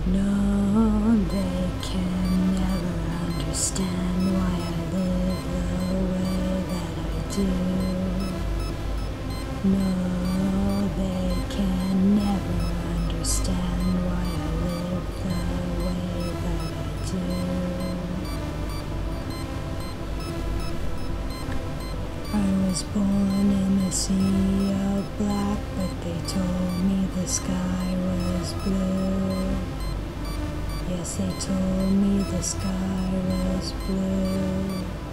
No, they can never understand why I live the way that I do. No, they can never understand why I live the way that I do. I was born in a sea of black, but they told me the sky was blue. Yes, they told me the sky was blue.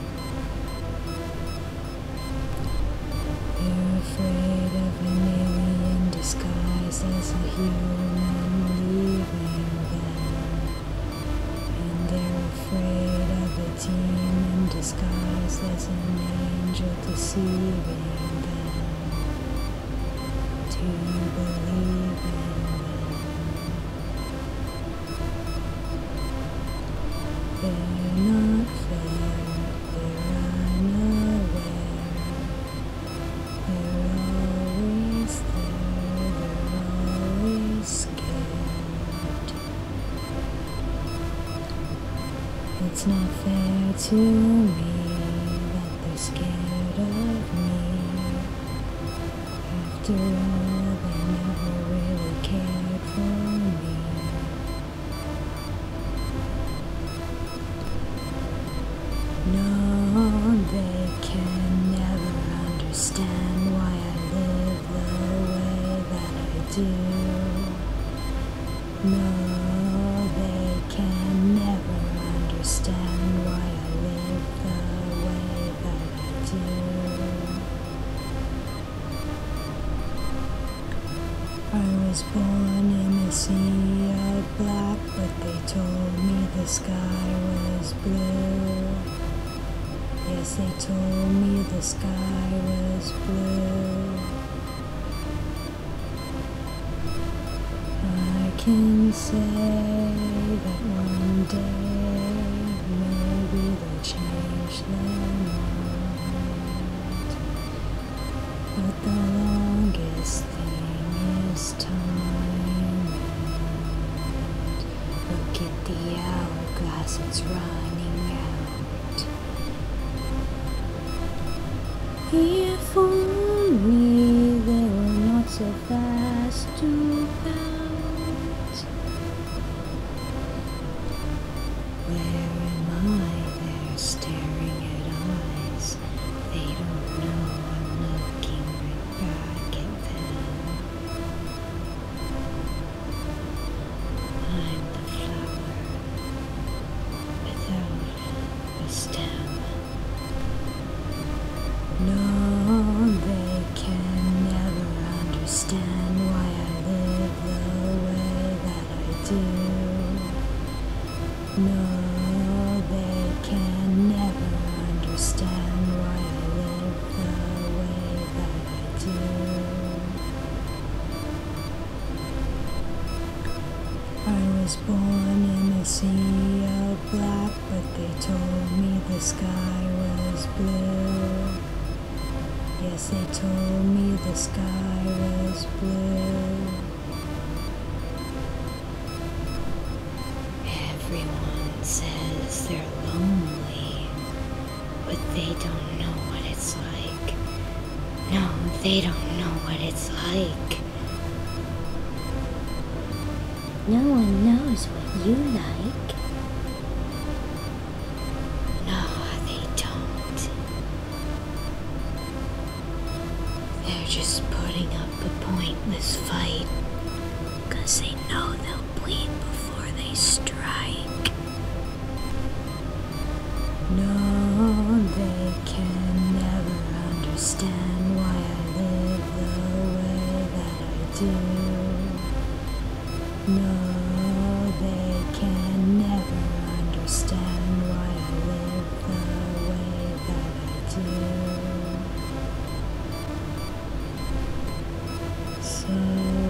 They're afraid of an alien disguised as a human leaving them. And they're afraid of a demon disguised as an angel deceiving them to believe in them. They're not fair, they're unaware. They're always there, they're always scared. It's not fair to me that they're scared of me. After all, they never really cared for me. No, they can never understand why I live the way that I do. No, they can never understand why I live the way that I do. I was born in a sea of black, but they told me the sky was blue. Yes, they told me the sky was blue. I can say that one day maybe they'll change their mind, but the longest thing is time. And look at the hourglass, it's running out. If only they were not so fast to pout. Where am I? They're staring at eyes. They don't know I'm looking right back at them. I'm the flower without a stem. No, they can never understand why I live the way that I do. No, they can never understand why I live the way that I do. I was born in a sea of black, but they told me the sky was blue. Yes, they told me the sky was blue. Everyone says they're lonely, but they don't know what it's like. No, they don't know what it's like. No one knows what you like. No, they don't. They're just putting up a pointless fight, 'cause they know they'll bleed before they strike. No, they can never understand why I live the way that I do. No, they can never understand why I live the way that I do. So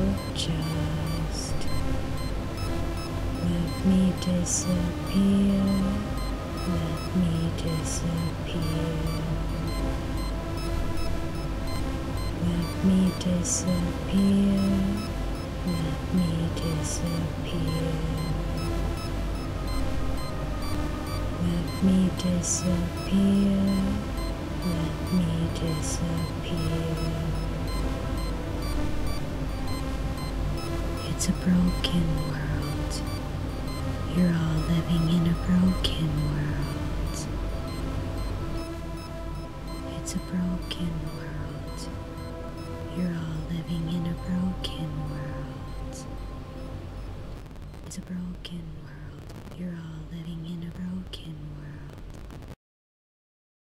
just let me disappear, let me disappear. Let me disappear, let me disappear. me disappear. Let me disappear. It's a broken world. You're all living in a broken world. It's a broken world. You're all living in a broken world. It's a broken world. You're all living in a broken world.